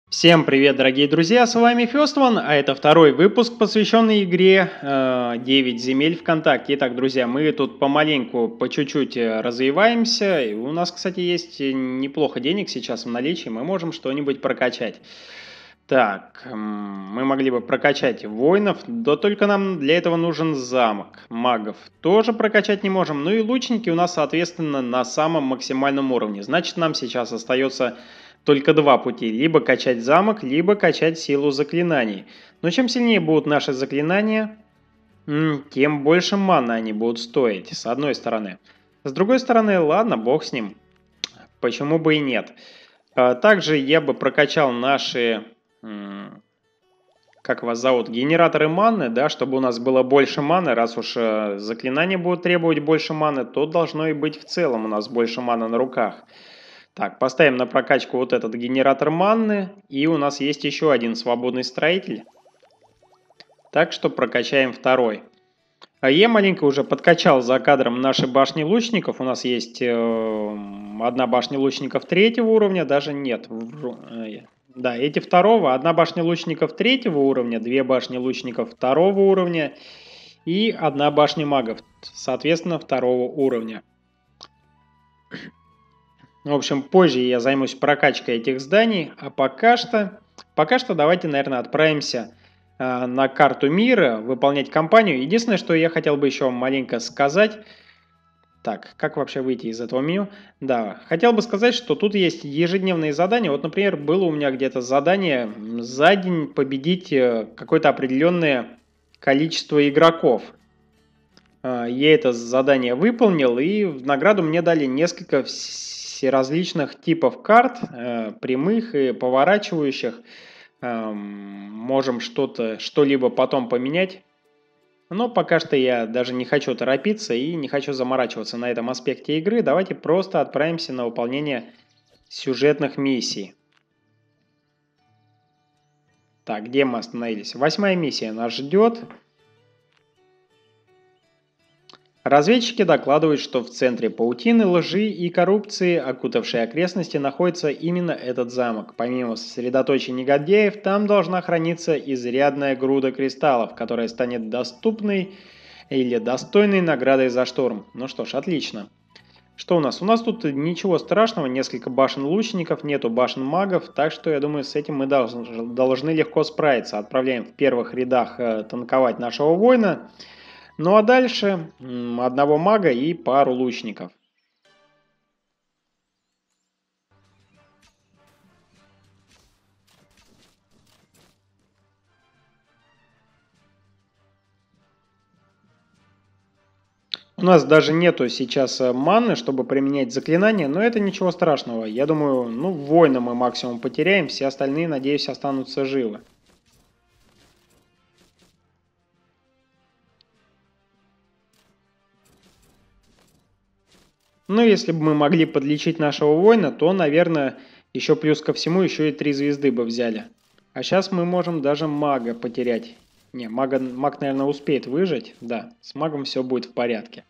Всем привет, дорогие друзья, с вами Фёстман, а это второй выпуск, посвященный игре 9 земель ВКонтакте. Итак, друзья, мы тут помаленьку, по чуть-чуть развиваемся, и у нас, кстати, есть неплохо денег сейчас в наличии, мы можем что-нибудь прокачать. Так, мы могли бы прокачать воинов, да только нам для этого нужен замок. Магов тоже прокачать не можем, ну и лучники у нас, соответственно, на самом максимальном уровне. Значит, нам сейчас остается только два пути. Либо качать замок, либо качать силу заклинаний. Но чем сильнее будут наши заклинания, тем больше маны они будут стоить, с одной стороны. С другой стороны, ладно, бог с ним. Почему бы и нет. Также я бы прокачал наши, как вас зовут, генераторы маны, да, чтобы у нас было больше маны. Раз уж заклинания будут требовать больше маны, то должно и быть в целом у нас больше маны на руках. Так, поставим на прокачку вот этот генератор манны. И у нас есть еще один свободный строитель. Так что прокачаем второй. А я маленько уже подкачал за кадром наши башни лучников. У нас есть одна башня лучников третьего уровня. Даже нет. Да, эти второго. Одна башня лучников третьего уровня. Две башни лучников второго уровня. И одна башня магов. Соответственно, второго уровня. В общем, позже я займусь прокачкой этих зданий, а пока что давайте, наверное, отправимся на карту мира, выполнять кампанию. Единственное, что я хотел бы еще маленько сказать. Так, как вообще выйти из этого меню? Да, хотел бы сказать, что тут есть ежедневные задания. Вот, например, было у меня где-то задание за день победить какое-то определенное количество игроков. Я это задание выполнил, и в награду мне дали несколько различных типов карт, прямых и поворачивающих. Можем что-либо потом поменять. Но пока что я даже не хочу торопиться и не хочу заморачиваться на этом аспекте игры. Давайте просто отправимся на выполнение сюжетных миссий. Так, где мы остановились? 8-я миссия нас ждет. Разведчики докладывают, что в центре паутины, лжи и коррупции, окутавшей окрестности, находится именно этот замок. Помимо сосредоточия негодяев, там должна храниться изрядная груда кристаллов, которая станет доступной или достойной наградой за штурм. Ну что ж, отлично. Что у нас? У нас тут ничего страшного, несколько башен лучников, нету башен магов, так что я думаю, с этим мы должны легко справиться. Отправляем в первых рядах танковать нашего воина. Ну а дальше одного мага и пару лучников. У нас даже нету сейчас маны, чтобы применять заклинания, но это ничего страшного. Я думаю, ну, воина мы максимум потеряем, все остальные, надеюсь, останутся живы. Ну, если бы мы могли подлечить нашего воина, то, наверное, еще плюс ко всему, еще и 3 звезды бы взяли. А сейчас мы можем даже мага потерять. Не, маг, наверное, успеет выжить. Да, с магом все будет в порядке.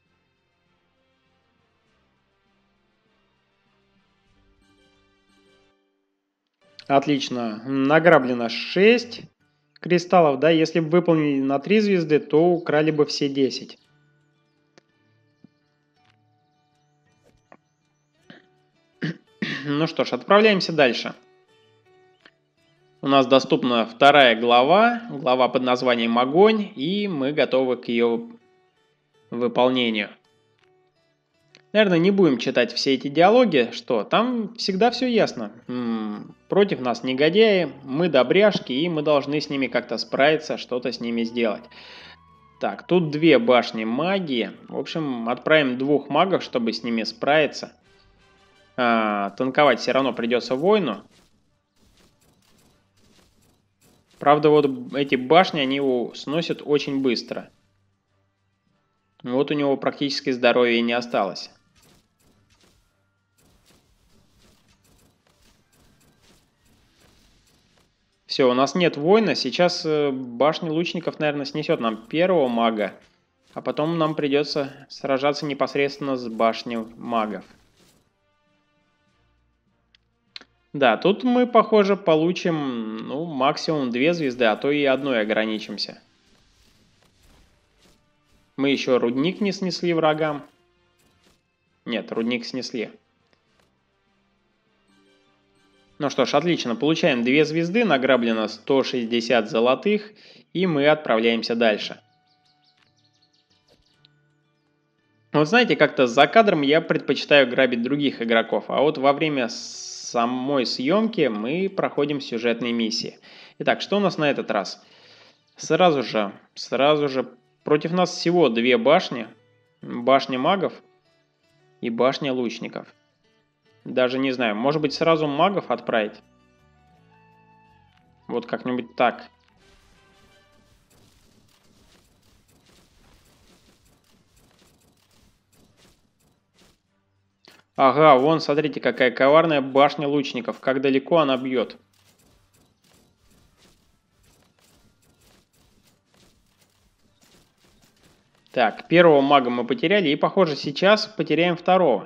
Отлично. Награблено 6 кристаллов, да. Если бы выполнили на 3 звезды, то украли бы все 10. Ну что ж, отправляемся дальше. У нас доступна вторая глава под названием «Огонь», и мы готовы к ее выполнению. Наверное, не будем читать все эти диалоги, что там всегда все ясно. Против нас негодяи, мы добряшки, и мы должны с ними как-то справиться, что-то с ними сделать. Так, тут 2 башни магии. В общем, отправим 2 магов, чтобы с ними справиться. Танковать все равно придется воину. Правда, вот эти башни, они его сносят очень быстро. Вот у него практически здоровья не осталось. Все, у нас нет воина. Сейчас башня лучников, наверное, снесет нам первого мага. А потом нам придется сражаться непосредственно с башней магов. Да, тут мы, похоже, получим, ну, максимум 2 звезды, а то и одной ограничимся. Мы еще рудник не снесли врагам. Нет, рудник снесли. Ну что ж, отлично. Получаем 2 звезды, награблено 160 золотых, и мы отправляемся дальше. Вот знаете, как-то за кадром я предпочитаю грабить других игроков, а вот во время самой съемки мы проходим сюжетные миссии. Итак, что у нас на этот раз? Сразу же против нас всего 2 башни. Башня магов и башня лучников. Даже не знаю, может быть сразу магов отправить? Вот как-нибудь так. Ага, вон, смотрите, какая коварная башня лучников. Как далеко она бьет. Так, первого мага мы потеряли, и, похоже, сейчас потеряем второго.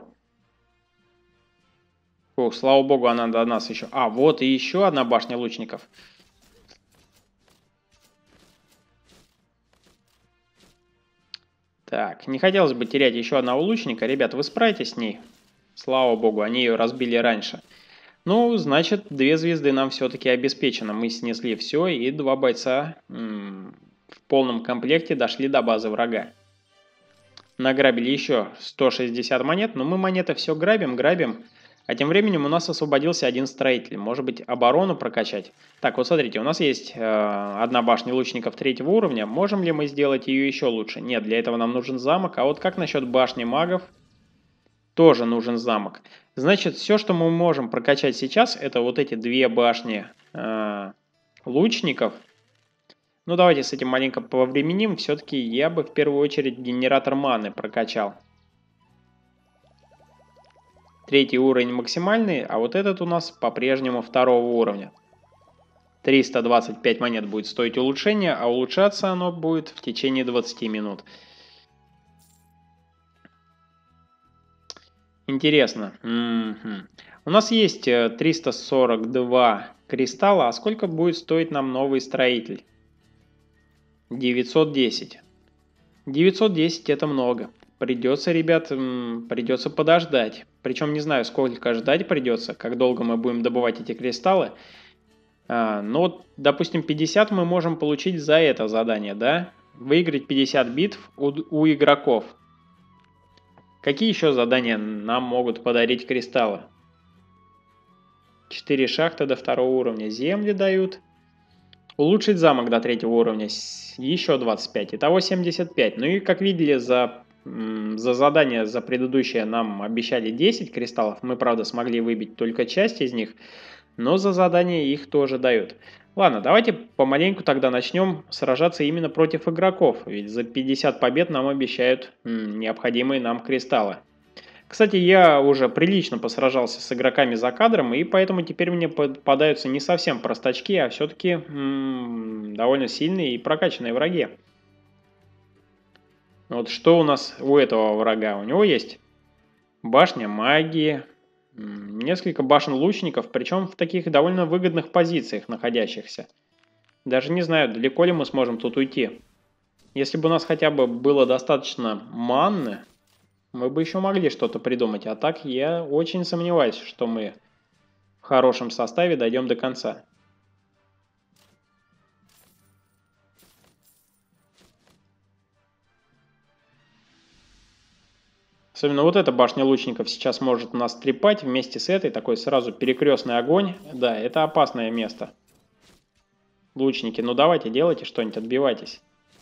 О, слава богу, она до нас еще. А, вот и еще одна башня лучников. Так, не хотелось бы терять еще одного лучника. Ребят, вы справитесь с ней? Слава богу, они ее разбили раньше. Ну, значит, 2 звезды нам все-таки обеспечено. Мы снесли все, и 2 бойца в полном комплекте дошли до базы врага. Награбили еще 160 монет, но мы монеты все грабим. А тем временем у нас освободился один строитель. Может быть, оборону прокачать? Так, вот смотрите, у нас есть одна башня лучников 3-го уровня. Можем ли мы сделать ее еще лучше? Нет, для этого нам нужен замок. А вот как насчет башни магов? Тоже нужен замок. Значит, все, что мы можем прокачать сейчас, это вот эти 2 башни лучников. Ну, давайте с этим маленько повременим. Все-таки я бы в первую очередь генератор маны прокачал. 3-й уровень максимальный, а вот этот у нас по-прежнему 2-го уровня. 325 монет будет стоить улучшение, а улучшаться оно будет в течение 20 минут. Интересно. У нас есть 342 кристалла, а сколько будет стоить нам новый строитель? 910. 910 это много. Придется, ребят, придется подождать. Причем не знаю, сколько ждать придется, как долго мы будем добывать эти кристаллы. Но вот, допустим, 50 мы можем получить за это задание, да? Выиграть 50 битв у игроков. Какие еще задания нам могут подарить кристаллы? 4 шахты до 2-го уровня. Земли дают. Улучшить замок до 3-го уровня. Еще 25. Итого 75. Ну и как видели, за задание за предыдущее нам обещали 10 кристаллов. Мы, правда, смогли выбить только часть из них. Но за задание их тоже дают. Ладно, давайте помаленьку тогда начнем сражаться именно против игроков. Ведь за 50 побед нам обещают необходимые нам кристаллы. Кстати, я уже прилично посражался с игроками за кадром, и поэтому теперь мне попадаются не совсем простачки, а все-таки довольно сильные и прокачанные враги. Вот что у нас у этого врага? У него есть башня магии, несколько башен лучников, причем в таких довольно выгодных позициях находящихся. Даже не знаю, далеко ли мы сможем тут уйти. Если бы у нас хотя бы было достаточно манны, мы бы еще могли что-то придумать. А так я очень сомневаюсь, что мы в хорошем составе дойдем до конца. Особенно вот эта башня лучников сейчас может нас трепать вместе с этой. Такой сразу перекрестный огонь. Да, это опасное место. Лучники, ну давайте, делайте что-нибудь, отбивайтесь.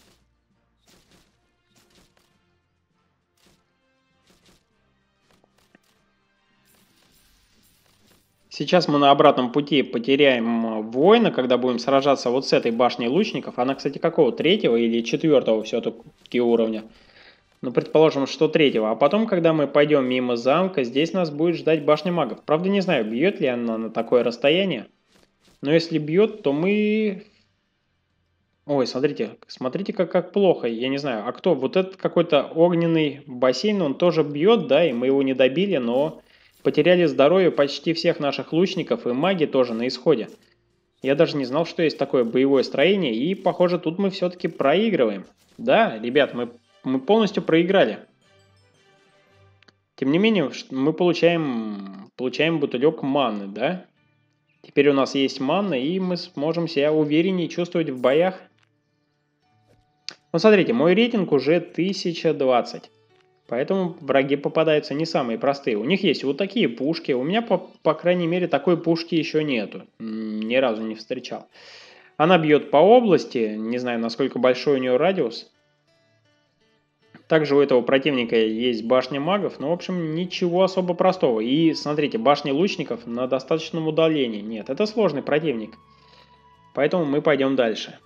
Сейчас мы на обратном пути потеряем воина, когда будем сражаться вот с этой башней лучников. Она, кстати, какого? 3-го или 4-го все-таки уровня? Ну, предположим, что 3-го. А потом, когда мы пойдем мимо замка, здесь нас будет ждать башня магов. Правда, не знаю, бьет ли она на такое расстояние. Но если бьет, то мы... Ой, смотрите, как плохо. Я не знаю, а кто? Вот этот какой-то огненный бассейн, он тоже бьет, да, и мы его не добили, но потеряли здоровье почти всех наших лучников, и маги тоже на исходе. Я даже не знал, что есть такое боевое строение, и, похоже, тут мы все-таки проигрываем. Да, ребят, мы полностью проиграли. Тем не менее, мы получаем бутылек манны, да? Теперь у нас есть манна, и мы сможем себя увереннее чувствовать в боях. Ну, смотрите, мой рейтинг уже 1020. Поэтому враги попадаются не самые простые. У них есть вот такие пушки. У меня, по крайней мере, такой пушки еще нету. Ни разу не встречал. Она бьет по области. Не знаю, насколько большой у нее радиус. Также у этого противника есть башня магов. Но, в общем, ничего особо простого. И, смотрите, башни лучников на достаточном удалении. Нет, это сложный противник. Поэтому мы пойдем дальше.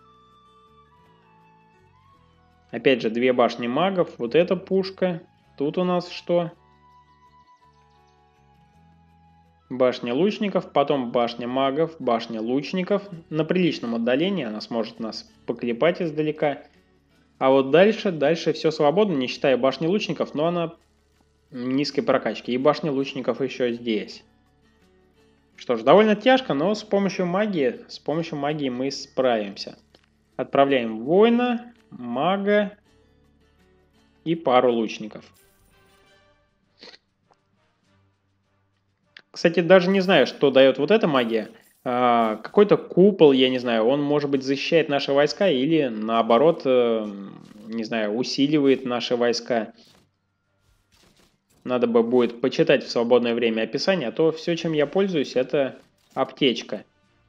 Опять же, две башни магов. Вот эта пушка. Тут у нас что? Башня лучников, потом башня магов, башня лучников. На приличном отдалении она сможет нас поклепать издалека. А вот дальше все свободно, не считая башни лучников, но она низкой прокачки. И башня лучников еще здесь. Что ж, довольно тяжко, но с помощью магии мы справимся. Отправляем воина, мага и пару лучников. Кстати, даже не знаю, что дает вот эта магия. Какой-то купол, я не знаю, он, может быть, защищает наши войска или, наоборот, не знаю, усиливает наши войска. Надо бы будет почитать в свободное время описание, а то все, чем я пользуюсь, это аптечка.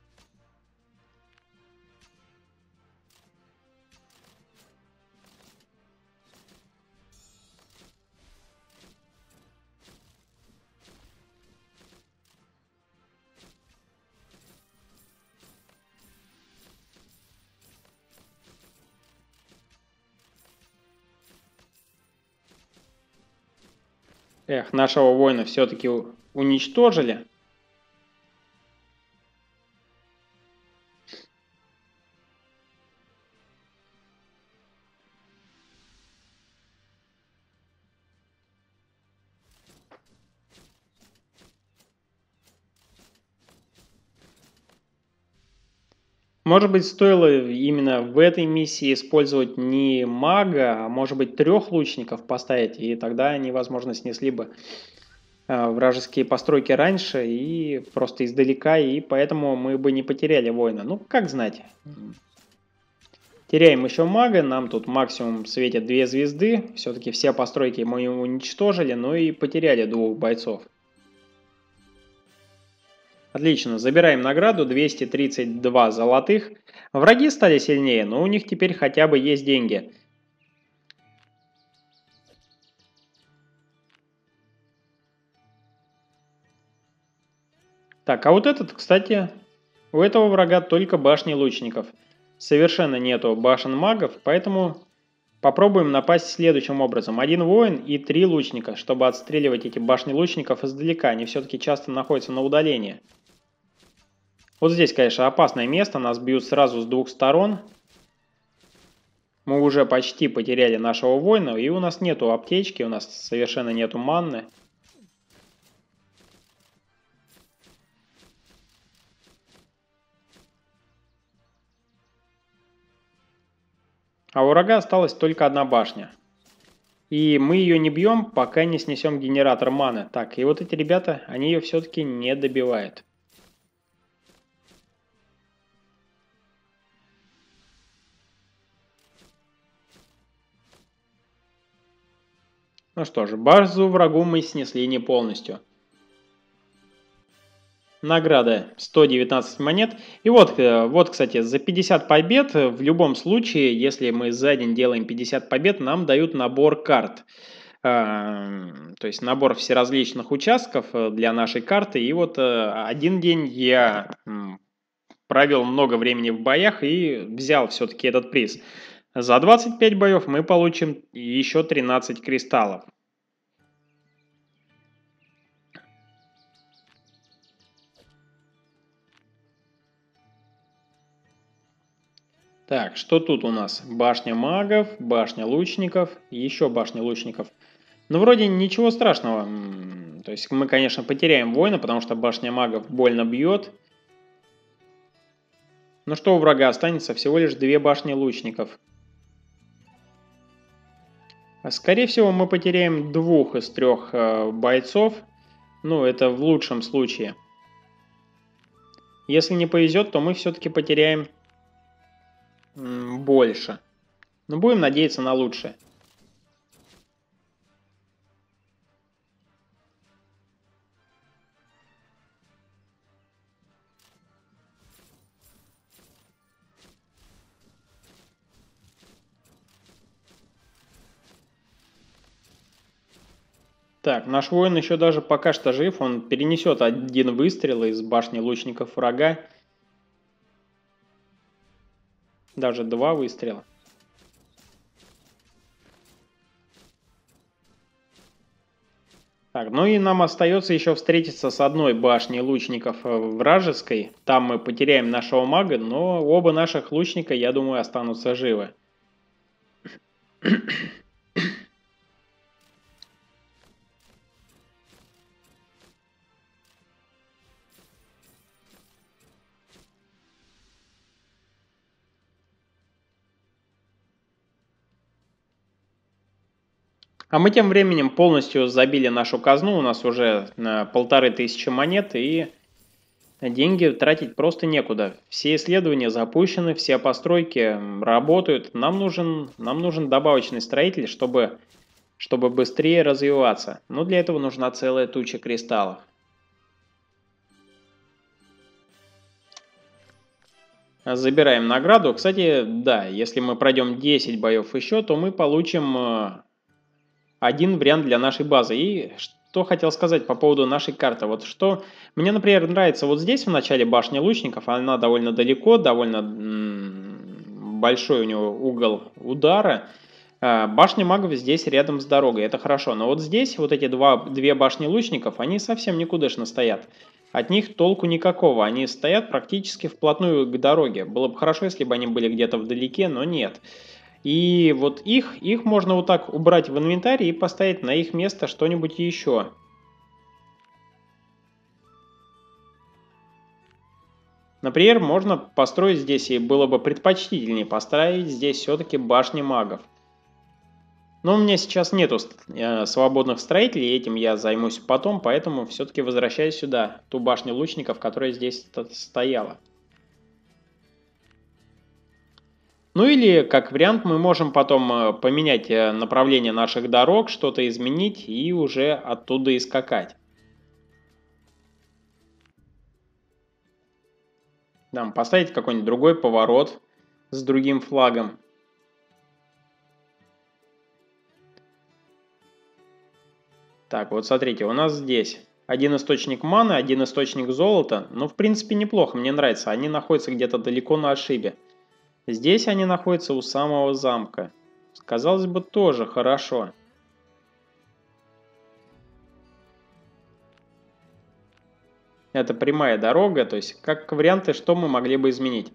Эх, нашего воина все-таки уничтожили. Может быть, стоило именно в этой миссии использовать не мага, а может быть 3 лучников поставить, и тогда они, возможно, снесли бы вражеские постройки раньше и просто издалека, и поэтому мы бы не потеряли воина. Ну, как знать. Теряем еще мага, нам тут максимум светит 2 звезды, все-таки все постройки мы уничтожили, но и потеряли 2 бойцов. Отлично, забираем награду, 232 золотых. Враги стали сильнее, но у них теперь хотя бы есть деньги. Так, а вот этот, кстати, у этого врага только башни лучников. Совершенно нету башен магов, поэтому попробуем напасть следующим образом. 1 воин и 3 лучника, чтобы отстреливать эти башни лучников издалека. Они все-таки часто находятся на удалении. Вот здесь, конечно, опасное место. Нас бьют сразу с 2 сторон. Мы уже почти потеряли нашего воина, и у нас нету аптечки, у нас совершенно нету манны. А у врага осталась только 1 башня. И мы ее не бьем, пока не снесем генератор маны. Так, и вот эти ребята, они ее все-таки не добивают. Ну что ж, базу врагу мы снесли не полностью. Награда 119 монет. И вот, кстати, за 50 побед, в любом случае, если мы за день делаем 50 побед, нам дают набор карт. То есть набор всеразличных участков для нашей карты. И вот 1 день я провел много времени в боях и взял все-таки этот приз. За 25 боев мы получим еще 13 кристаллов. Так, что тут у нас? Башня магов, башня лучников, еще башня лучников. Ну, вроде ничего страшного. То То есть мы, конечно, потеряем воина, потому что башня магов больно бьет. Но что у врага останется? Всего лишь 2 башни лучников. Скорее всего, мы потеряем 2 из 3 бойцов. Ну, это в лучшем случае. Если не повезет, то мы все-таки потеряем больше. Но будем надеяться на лучшее. Так, наш воин еще даже пока что жив. Он перенесет 1 выстрел из башни лучников врага. Даже 2 выстрела. Так, ну и нам остается еще встретиться с 1 башней лучников вражеской. Там мы потеряем нашего мага, но оба наших лучника, я думаю, останутся живы. А мы тем временем полностью забили нашу казну. У нас уже 1500 монет, и деньги тратить просто некуда. Все исследования запущены, все постройки работают. Нам нужен добавочный строитель, чтобы быстрее развиваться. Но для этого нужна целая туча кристаллов. Забираем награду. Кстати, да, если мы пройдем 10 боев еще, то мы получим 1 вариант для нашей базы. И что хотел сказать по поводу нашей карты. Вот что мне, например, нравится вот здесь в начале башни лучников. Она довольно далеко, довольно большой у него угол удара. Башня магов здесь рядом с дорогой, это хорошо. Но вот здесь вот эти 2 башни лучников, они совсем никудышно стоят. От них толку никакого, они стоят практически вплотную к дороге. Было бы хорошо, если бы они были где-то вдалеке, но нет. И вот их можно вот так убрать в инвентарь и поставить на их место что-нибудь еще. Например, можно построить здесь, и было бы предпочтительнее поставить здесь все-таки башни магов. Но у меня сейчас нету свободных строителей, этим я займусь потом, поэтому все-таки возвращаюсь сюда, ту башню лучников, которая здесь стояла. Ну или, как вариант, мы можем потом поменять направление наших дорог, что-то изменить и уже оттуда и скакать. Там поставить какой-нибудь другой поворот с другим флагом. Так, вот смотрите, у нас здесь 1 источник маны, 1 источник золота. Ну, в принципе, неплохо, мне нравится. Они находятся где-то далеко на отшибе. Здесь они находятся у самого замка. Казалось бы, тоже хорошо. Это прямая дорога, то есть как варианты, что мы могли бы изменить.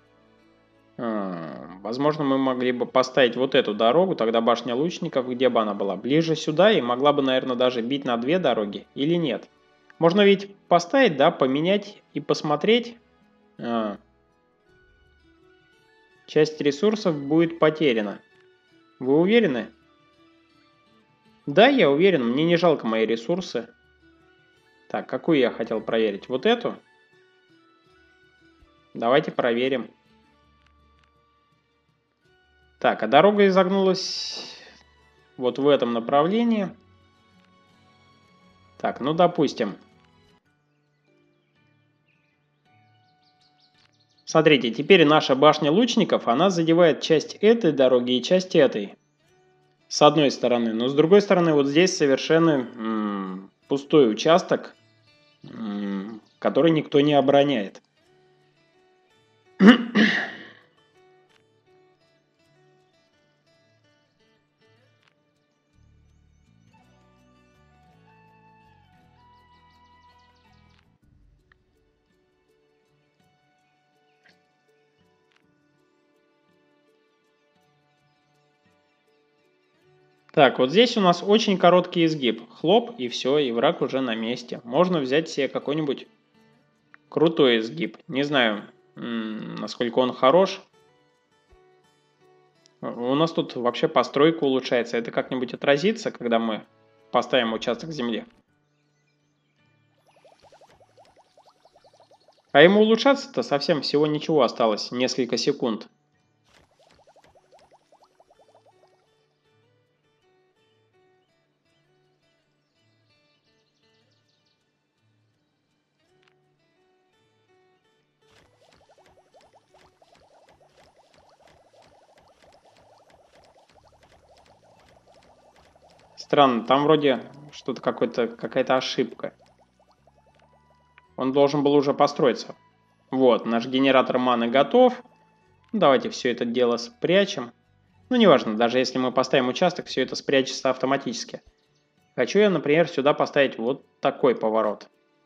Возможно, мы могли бы поставить вот эту дорогу, тогда башня лучников, где бы она была? Ближе сюда, и могла бы, наверное, даже бить на 2 дороги, или нет? Можно ведь поставить, да, поменять и посмотреть. Часть ресурсов будет потеряна. Вы уверены? Да, я уверен, мне не жалко мои ресурсы. Так, какую я хотел проверить? Вот эту? Давайте проверим. Так, а дорога изогнулась вот в этом направлении. Так, ну допустим. Смотрите, теперь наша башня лучников, она задевает часть этой дороги и часть этой. С одной стороны. Но с другой стороны, вот здесь совершенно пустой участок, который никто не обороняет. Так, вот здесь у нас очень короткий изгиб. Хлоп, и все, и враг уже на месте. Можно взять себе какой-нибудь крутой изгиб. Не знаю, насколько он хорош. У нас тут вообще постройка улучшается. Это как-нибудь отразится, когда мы поставим участок земли? А ему улучшаться-то совсем всего ничего осталось. Несколько секунд. Странно, там вроде что-то какая-то ошибка. Он должен был уже построиться. Вот, наш генератор маны готов. Давайте все это дело спрячем. Ну, неважно, даже если мы поставим участок, все это спрячется автоматически. Хочу я, например, сюда поставить вот такой поворот.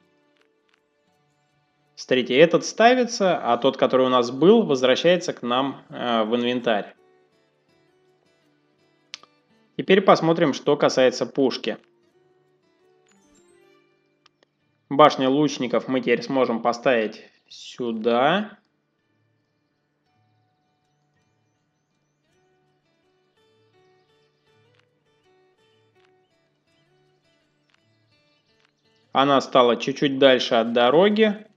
Смотрите, этот ставится, а тот, который у нас был, возвращается к нам в инвентарь. Теперь посмотрим, что касается пушки. Башню лучников мы теперь сможем поставить сюда. Она стала чуть-чуть дальше от дороги.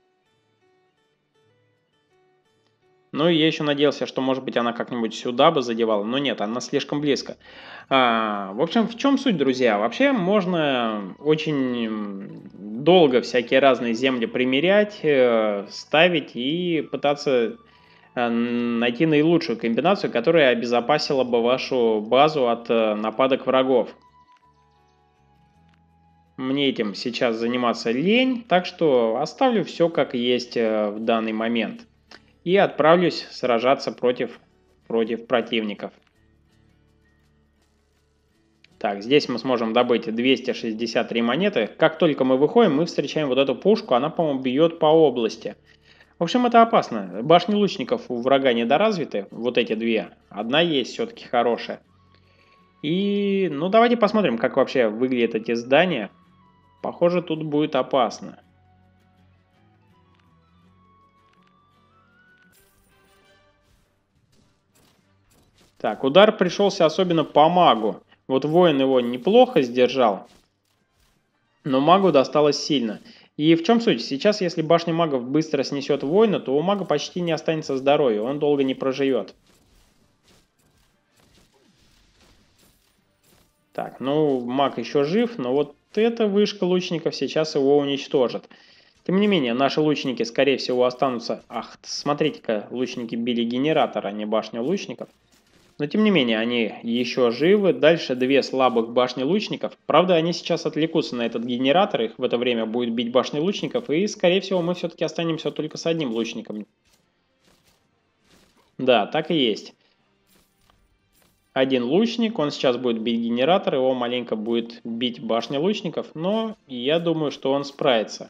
Ну и я еще надеялся, что, может быть, она как-нибудь сюда бы задевала. Но нет, она слишком близко. В общем, в чем суть, друзья? Вообще можно очень долго всякие разные земли примерять, ставить и пытаться найти наилучшую комбинацию, которая обезопасила бы вашу базу от нападок врагов. Мне этим сейчас заниматься лень, так что оставлю все как есть в данный момент. И отправлюсь сражаться против противников. Так, здесь мы сможем добыть 263 монеты. Как только мы выходим, мы встречаем вот эту пушку, она, по-моему, бьет по области. В общем, это опасно. Башни лучников у врага недоразвиты, вот эти две. Одна есть все-таки хорошая. И, ну, давайте посмотрим, как вообще выглядят эти здания. Похоже, тут будет опасно. Так, удар пришелся особенно по магу. Вот воин его неплохо сдержал, но магу досталось сильно. И в чем суть? Сейчас, если башня магов быстро снесет воина, то у мага почти не останется здоровья, он долго не проживет. Так, ну, маг еще жив, но вот эта вышка лучников сейчас его уничтожит. Тем не менее, наши лучники, скорее всего, останутся... Ах, смотрите-ка, лучники били генератор, а не башню лучников. Но тем не менее, они еще живы. Дальше две слабых башни лучников. Правда, они сейчас отвлекутся на этот генератор. Их в это время будет бить башни лучников. И, скорее всего, мы все-таки останемся только с одним лучником. Да, так и есть. Один лучник, он сейчас будет бить генератор. Его маленько будет бить башня лучников. Но я думаю, что он справится.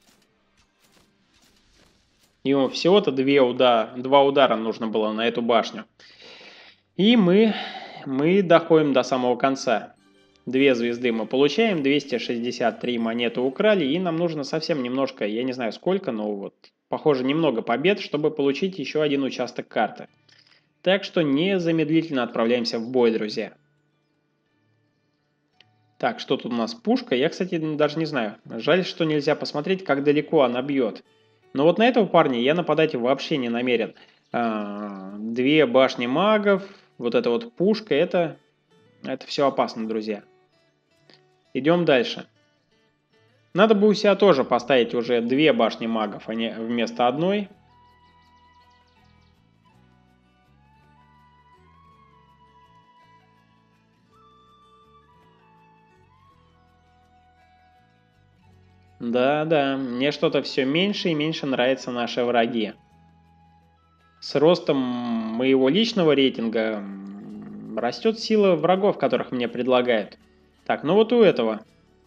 Ему всего-то два удара нужно было на эту башню. И мы доходим до самого конца. 2 звезды мы получаем, 263 монеты украли, и нам нужно совсем немножко, я не знаю сколько, но вот, похоже, немного побед, чтобы получить еще один участок карты. Так что незамедлительно отправляемся в бой, друзья. Так, что тут у нас? Пушка? Я, кстати, даже не знаю. Жаль, что нельзя посмотреть, как далеко она бьет. Но вот на этого парня я нападать вообще не намерен. 2 башни магов, вот эта вот пушка, это все опасно, друзья. Идем дальше. Надо бы у себя тоже поставить уже 2 башни магов, а не вместо одной. Да-да, мне что-то все меньше и меньше нравятся наши враги. С ростом моего личного рейтинга растет сила врагов, которых мне предлагают. Так, ну вот у этого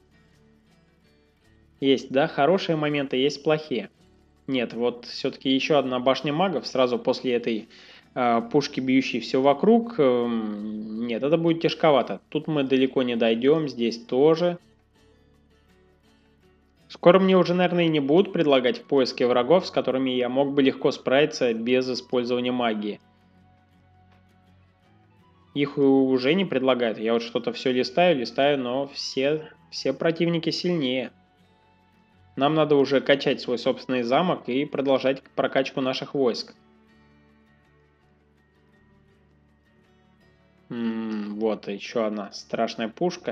есть, да, хорошие моменты, есть плохие. Нет, вот все-таки еще одна башня магов сразу после этой пушки, бьющие все вокруг. Нет, это будет тяжковато. Тут мы далеко не дойдем, здесь тоже. Скоро мне уже, наверное, и не будут предлагать в поиске врагов, с которыми я мог бы легко справиться без использования магии. Их уже не предлагают. Я вот что-то все листаю, но все противники сильнее. Нам надо уже качать свой собственный замок и продолжать прокачку наших войск. Вот еще одна страшная пушка.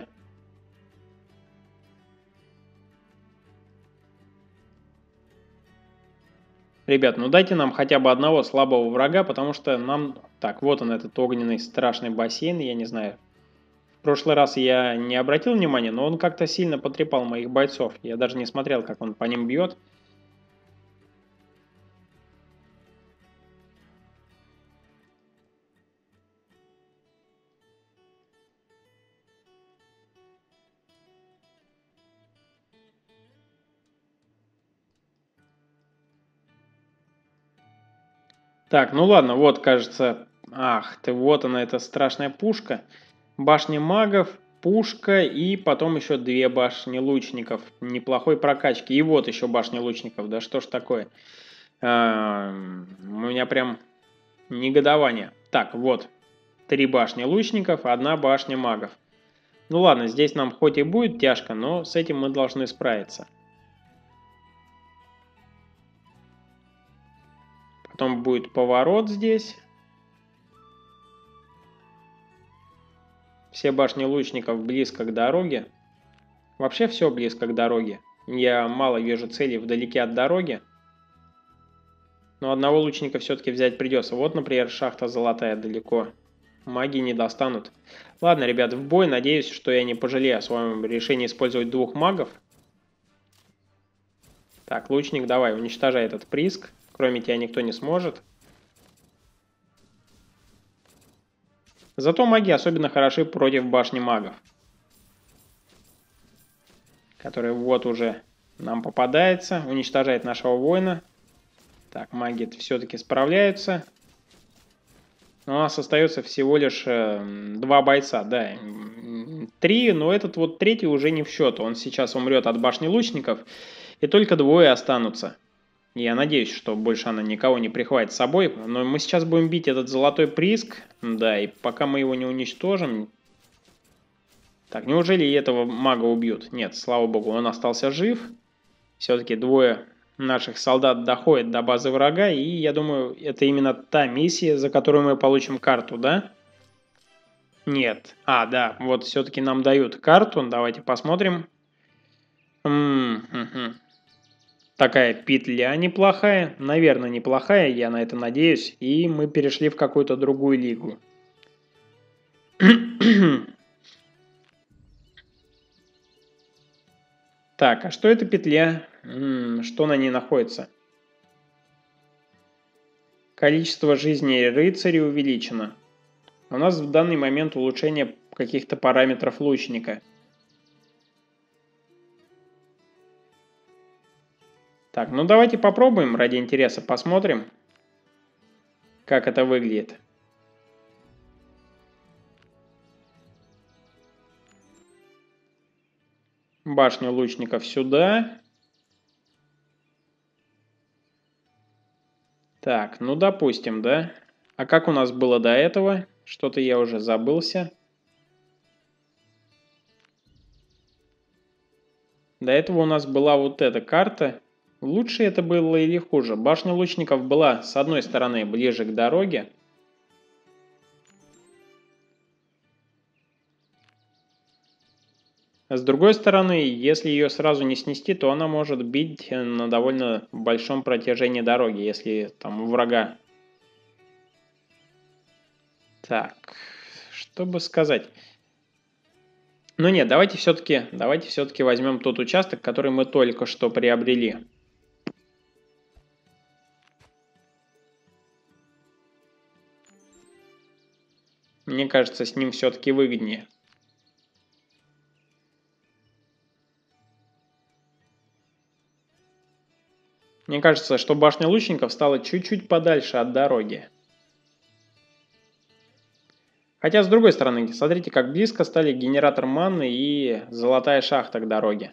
Ребят, ну дайте нам хотя бы одного слабого врага, потому что нам... Так, вот он, этот огненный страшный бассейн, я не знаю. В прошлый раз я не обратил внимания, но он как-то сильно потрепал моих бойцов. Я даже не смотрел, как он по ним бьет. Так, ну ладно, вот, кажется... Ах ты, вот она, эта страшная пушка. Башня магов, пушка и потом еще две башни лучников. Неплохой прокачки. И вот еще башня лучников. Да что ж такое? У меня прям негодование. Так, вот. 3 башни лучников, 1 башня магов. Ну ладно, здесь нам хоть и будет тяжко, но с этим мы должны справиться. Потом будет поворот здесь. Все башни лучников близко к дороге. Вообще все близко к дороге. Я мало вижу целей вдалеке от дороги. Но одного лучника все-таки взять придется. Вот, например, шахта золотая далеко. Маги не достанут. Ладно, ребят, в бой. Надеюсь, что я не пожалею о своем решении использовать 2 магов. Так, лучник, давай, уничтожай этот приск. Кроме тебя никто не сможет. Зато маги особенно хороши против башни магов. Который вот уже нам попадается. Уничтожает нашего воина. Так, маги все-таки справляются. У нас остается всего лишь 2 бойца, да. 3, но этот вот третий уже не в счет. Он сейчас умрет от башни лучников. И только 2 останутся. Я надеюсь, что больше она никого не прихватит с собой. Но мы сейчас будем бить этот золотой приск. Да, и пока мы его не уничтожим... Так, неужели и этого мага убьют? Нет, слава богу, он остался жив. Все-таки 2 наших солдат доходят до базы врага. И я думаю, это именно та миссия, за которую мы получим карту, да? Нет. А, да, вот все-таки нам дают карту. Давайте посмотрим. Такая петля неплохая, наверное, неплохая, я на это надеюсь, и мы перешли в какую-то другую лигу. Так, а что это петля? Что на ней находится? Количество жизней рыцарей увеличено. У нас в данный момент улучшение каких-то параметров лучника. Так, ну давайте попробуем ради интереса, посмотрим, как это выглядит. Башню лучников сюда. Так, ну допустим, да? А как у нас было до этого? Что-то я уже забылся. До этого у нас была вот эта карта. Лучше это было или хуже? Башня лучников была с одной стороны ближе к дороге. А с другой стороны, если ее сразу не снести, то она может бить на довольно большом протяжении дороги, если там у врага. Так, что бы сказать? Ну нет, давайте все-таки возьмем тот участок, который мы только что приобрели. Мне кажется, с ним все-таки выгоднее. Мне кажется, что башня лучников стала чуть-чуть подальше от дороги. Хотя, с другой стороны, смотрите, как близко стали генератор манны и золотая шахта к дороге.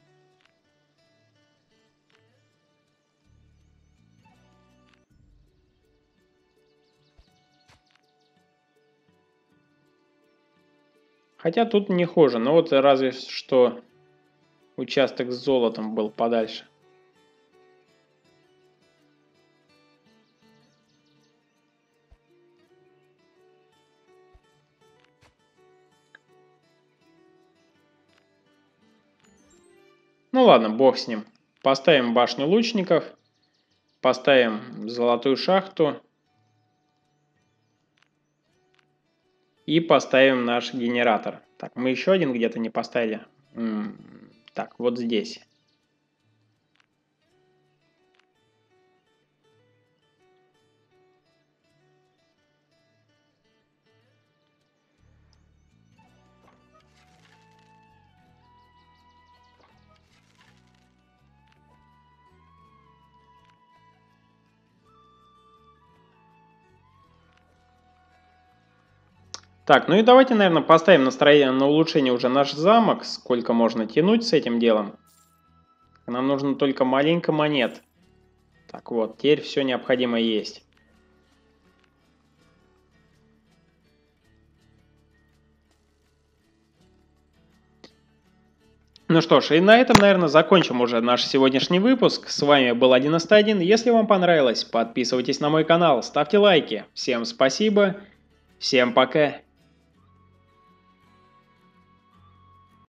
Хотя тут не хуже, но вот разве что участок с золотом был подальше. Ну ладно, бог с ним. Поставим башню лучников, поставим золотую шахту и поставим наш генератор. Так, мы еще один где-то не поставили. Так, вот здесь. Так, ну и давайте, наверное, поставим настроение на улучшение уже наш замок. Сколько можно тянуть с этим делом. Нам нужно только маленько монет. Так вот, теперь все необходимое есть. Ну что ж, и на этом, наверное, закончим уже наш сегодняшний выпуск. С вами был 1.1. Если вам понравилось, подписывайтесь на мой канал, ставьте лайки. Всем спасибо, всем пока.